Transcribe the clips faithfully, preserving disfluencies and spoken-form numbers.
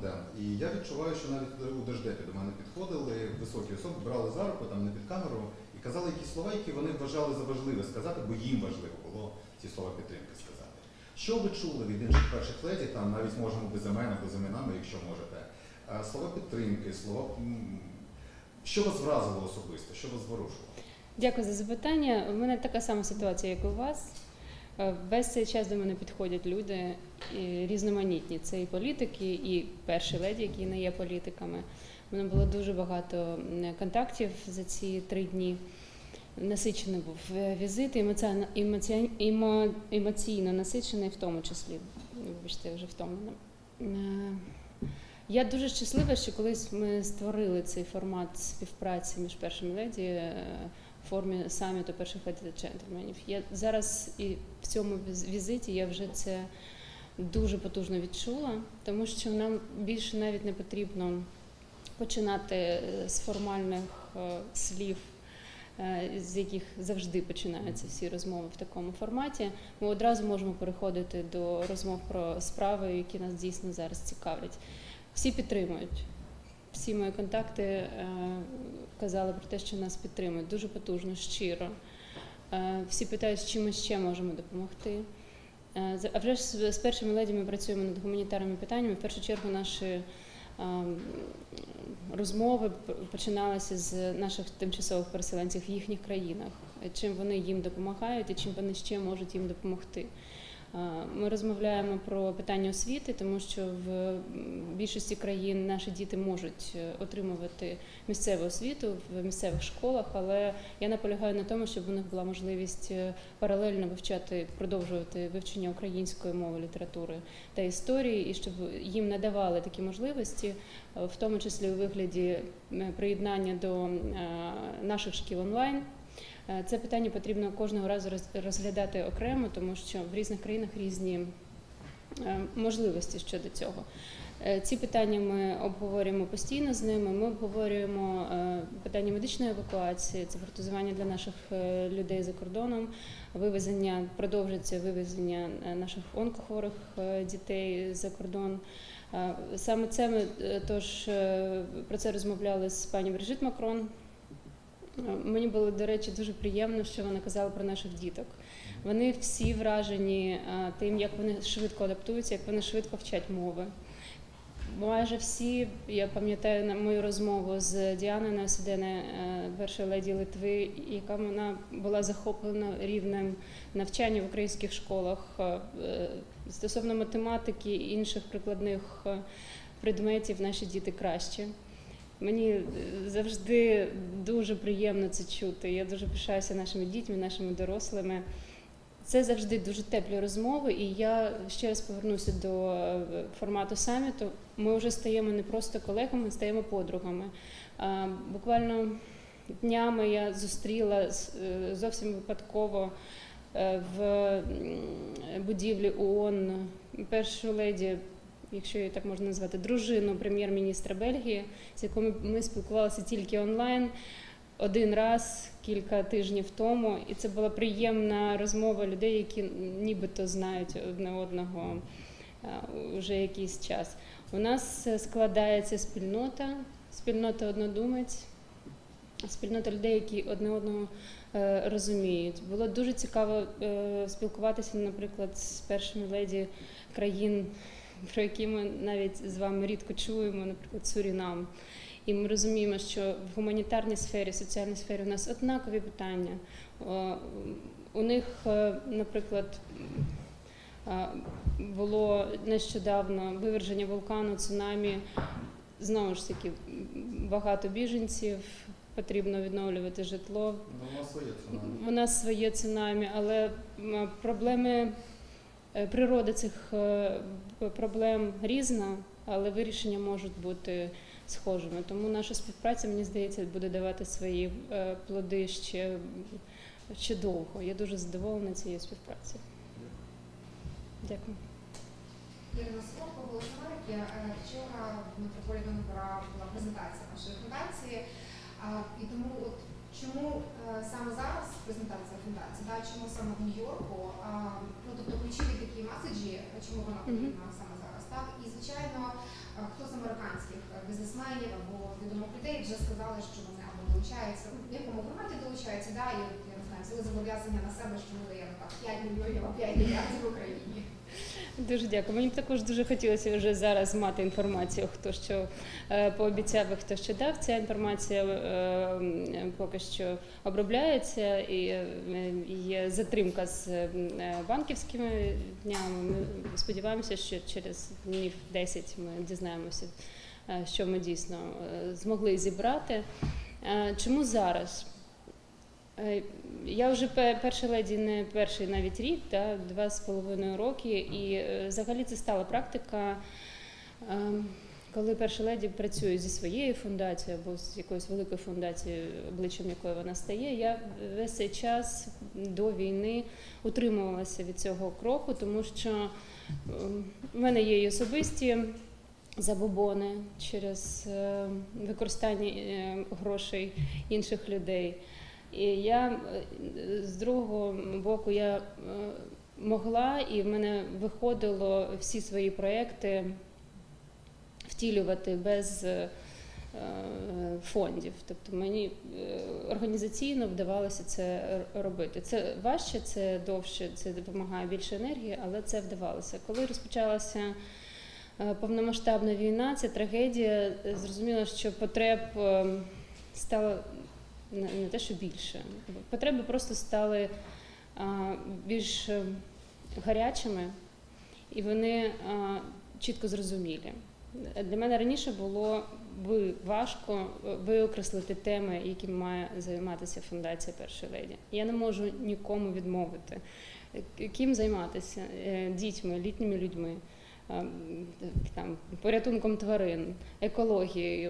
кореспондент. І я відчуваю, що навіть у Держдепі до мене підходили високі особи, брали за руку, там не під камеру, і казали якісь слова, які вони вважали за важливе сказати, бо їм важливо було ці слова підтримки сказати. Що ви чули від інших перших леді, там навіть можемо без імен, без іменами, якщо можете, слова підтримки, слова... Що вас вразило особисто, що вас зворушило? Дякую за запитання. У мене така сама ситуація, як і у вас. Весь цей час до мене підходять люди різноманітні. Це і політики, і перші леді, які не є політиками. У мене було дуже багато контактів за ці три дні. Насичений був візит, емоціонально, емоціонально, емоційно насичений в тому числі. Вибачте, я вже втомлена. Я дуже щаслива, що колись ми створили цей формат співпраці між першими леді в формі саміту перших леді та джентльменів. Я зараз і в цьому візиті я вже це дуже потужно відчула, тому що нам більше навіть не потрібно починати з формальних слів, з яких завжди починаються всі розмови в такому форматі. Ми одразу можемо переходити до розмов про справи, які нас дійсно зараз цікавлять. Всі підтримують. Всі мої контакти е, казали про те, що нас підтримують. Дуже потужно, щиро. Е, всі питають, чим ми ще можемо допомогти. Е, а вже ж з першими леді ми працюємо над гуманітарними питаннями. В першу чергу наші е, розмови починалися з наших тимчасових переселенців в їхніх країнах. Чим вони їм допомагають і чим вони ще можуть їм допомогти. Ми розмовляємо про питання освіти, тому що в більшості країн наші діти можуть отримувати місцеву освіту в місцевих школах, але я наполягаю на тому, щоб у них була можливість паралельно вивчати, продовжувати вивчення української мови, літератури та історії, і щоб їм надавали такі можливості, в тому числі у вигляді приєднання до наших шкіл онлайн. Це питання потрібно кожного разу розглядати окремо, тому що в різних країнах різні можливості щодо цього. Ці питання ми обговорюємо постійно з ними. Ми обговорюємо питання медичної евакуації, це протезування для наших людей за кордоном, вивезення, продовжиться вивезення наших онкохворих дітей за кордон. Саме це ми тож про це розмовляли з пані Брижит Макрон. Мені було, до речі, дуже приємно, що вона казала про наших діток. Вони всі вражені тим, як вони швидко адаптуються, як вони швидко вчать мови. Майже всі, я пам'ятаю на мою розмову з Діаною Неосіденою, першою леді Литви, яка вона була захоплена рівнем навчання в українських школах стосовно математики і інших прикладних предметів наші діти краще. Мені завжди дуже приємно це чути. Я дуже пишаюся нашими дітьми, нашими дорослими. Це завжди дуже теплі розмови, і я ще раз повернуся до формату саміту. Ми вже стаємо не просто колегами, ми стаємо подругами. Буквально днями я зустріла зовсім випадково в будівлі ООН першу леді, якщо її так можна назвати, дружину прем'єр-міністра Бельгії, з якою ми спілкувалися тільки онлайн один раз кілька тижнів тому. І це була приємна розмова людей, які нібито знають одне одного вже якийсь час. У нас складається спільнота, спільнота однодумець, спільнота людей, які одне одного розуміють. Було дуже цікаво спілкуватися, наприклад, з першими леді країн, про які ми навіть з вами рідко чуємо, наприклад, Сурінам. І ми розуміємо, що в гуманітарній сфері, в соціальній сфері у нас однакові питання. У них, наприклад, було нещодавно виверження вулкану, цунамі, знову ж таки, багато біженців, потрібно відновлювати житло. У нас своє цунамі. У нас своє цунамі, але проблеми, природа цих проблем різна, але вирішення можуть бути схожими. Тому наша співпраця, мені здається, буде давати свої плоди ще, ще довго. Я дуже задоволена цією співпрацею. Дякую. Ірина Солодко, «Голос Америки». Вчора в Метрополітен була презентація нашої фундації. І тому от чому саме зараз презентація фундації, да, чому саме в Нью-Йорку, ну тобто ключові такі меседжі, чому вона потрібна саме зараз, так? І звичайно, хто саме вже сказали, що вони або долучаються, ну, в якому форматі долучаються, да, і от, я не знаю, взяли зобов'язання на себе, що ми даємо так п'ять мільйонів, а п'ять мільярдів в Україні. Дуже дякую. Мені б також дуже хотілося вже зараз мати інформацію, хто що е, пообіцяв і хто що дав. Ця інформація е, поки що обробляється і е, є затримка з е, банківськими днями. Ми сподіваємося, що через днів десять ми дізнаємося, е, що ми дійсно е, змогли зібрати. Е, чому зараз? Е, Я вже пе- перша леді не перший навіть рік, да, два з половиною роки, і е, взагалі це стала практика, е, коли перша леді працює зі своєю фундацією або з якоюсь великою фундацією, обличчям якої вона стає. Я весь цей час до війни утримувалася від цього кроку, тому що е, в мене є і особисті забобони через е, використання е, грошей інших людей. І я з другого боку я могла, і в мене виходило всі свої проекти втілювати без фондів. Тобто мені організаційно вдавалося це робити. Це важче, це довше, це допомагає більше енергії, але це вдавалося. Коли розпочалася повномасштабна війна, ця трагедія, зрозуміло, що потреб стало не те, що більше. Потреби просто стали а, більш гарячими, і вони а, чітко зрозумілі. Для мене раніше було би важко виокреслити теми, якими має займатися фундація Першої леді. Я не можу нікому відмовити. Ким займатися? Дітьми, літніми людьми, там, порятунком тварин, екологією,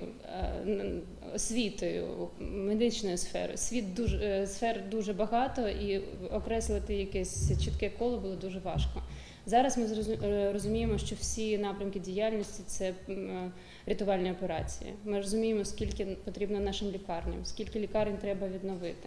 освітою, медичною сферою. Світ дуже, сфер дуже багато, і окреслити якесь чітке коло було дуже важко. Зараз ми розуміємо, що всі напрямки діяльності – це рятувальні операції. Ми розуміємо, скільки потрібно нашим лікарням, скільки лікарень треба відновити,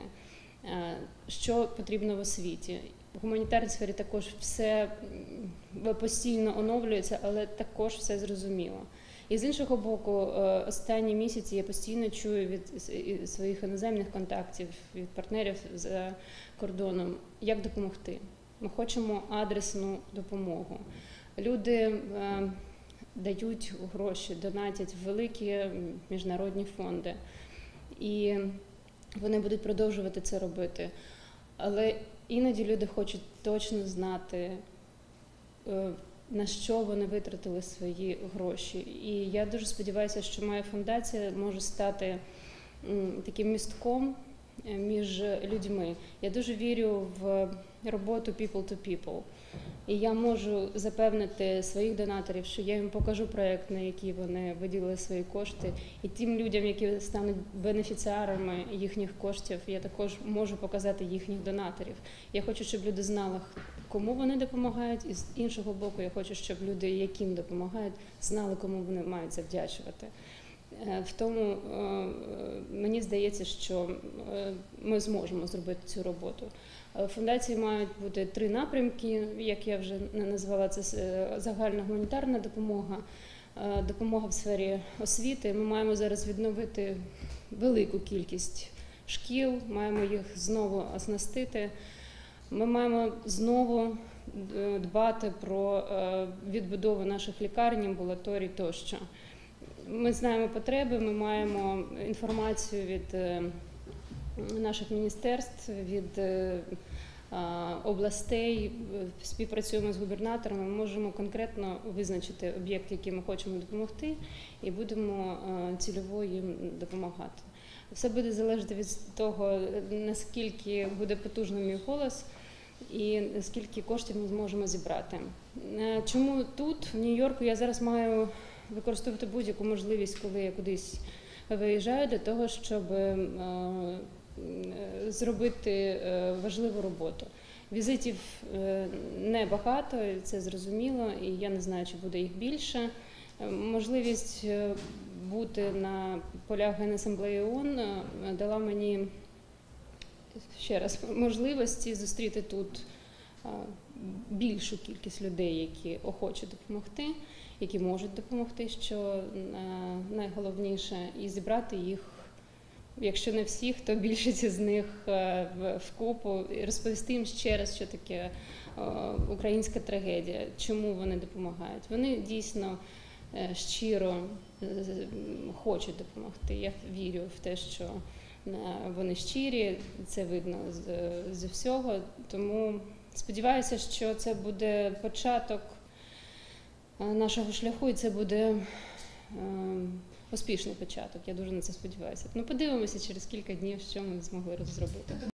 що потрібно в освіті. В гуманітарній сфері також все постійно оновлюється, але також все зрозуміло. І з іншого боку, останні місяці я постійно чую від своїх іноземних контактів, від партнерів за кордоном, як допомогти. Ми хочемо адресну допомогу. Люди дають гроші, донатять в великі міжнародні фонди. І вони будуть продовжувати це робити. Але іноді люди хочуть точно знати, на що вони витратили свої гроші. І я дуже сподіваюся, що моя фундація може стати таким містком між людьми. Я дуже вірю в роботу people to people. І я можу запевнити своїх донаторів, що я їм покажу проєкт, на який вони виділили свої кошти. І тим людям, які стануть бенефіціарами їхніх коштів, я також можу показати їхніх донаторів. Я хочу, щоб люди знали, кому вони допомагають, і з іншого боку, я хочу, щоб люди, яким допомагають, знали, кому вони мають завдячувати. В тому мені здається, що ми зможемо зробити цю роботу. Фундації мають бути три напрямки, як я вже назвала, це загальна гуманітарна допомога, допомога в сфері освіти. Ми маємо зараз відновити велику кількість шкіл, маємо їх знову оснастити. Ми маємо знову дбати про відбудову наших лікарень, амбулаторій тощо. Ми знаємо потреби, ми маємо інформацію від наших міністерств, від областей, співпрацюємо з губернаторами, ми можемо конкретно визначити об'єкт, який ми хочемо допомогти, і будемо цільово їм допомагати. Все буде залежати від того, наскільки буде потужним мій голос і скільки коштів ми зможемо зібрати. Чому тут, в Нью-Йорку, я зараз маю використовувати будь-яку можливість, коли я кудись виїжджаю, для того, щоб е, зробити е, важливу роботу. Візитів е, небагато, це зрозуміло, і я не знаю, чи буде їх більше. Е, можливість бути на полях Генасамблеї ООН е, дала мені ще раз можливості зустріти тут е, більшу кількість людей, які охочуть допомогти, які можуть допомогти, що найголовніше, і зібрати їх якщо не всіх, то більшість із них е, в- вкупу, і розповісти їм ще раз, що таке е, українська трагедія, чому вони допомагають. Вони дійсно е, щиро е, хочуть допомогти. Я вірю в те, що е, вони щирі, це видно з, з всього. Тому сподіваюся, що це буде початок е, нашого шляху, і це буде е, успішний початок. Я дуже на це сподіваюся. Ну, подивимося через кілька днів, що ми змогли зробити.